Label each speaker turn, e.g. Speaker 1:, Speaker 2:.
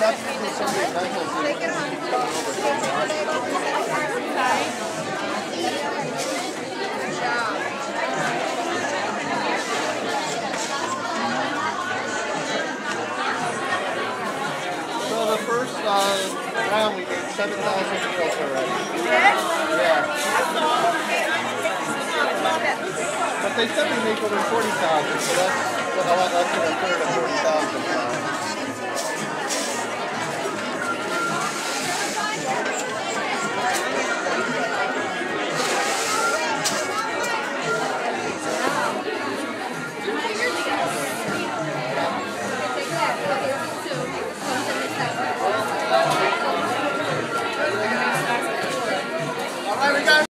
Speaker 1: substitute somebody at mental so you can So the first round we made 7,000 meals already. Yeah. But they said we make over 40,000, so that's a lot less than a third of 40,000.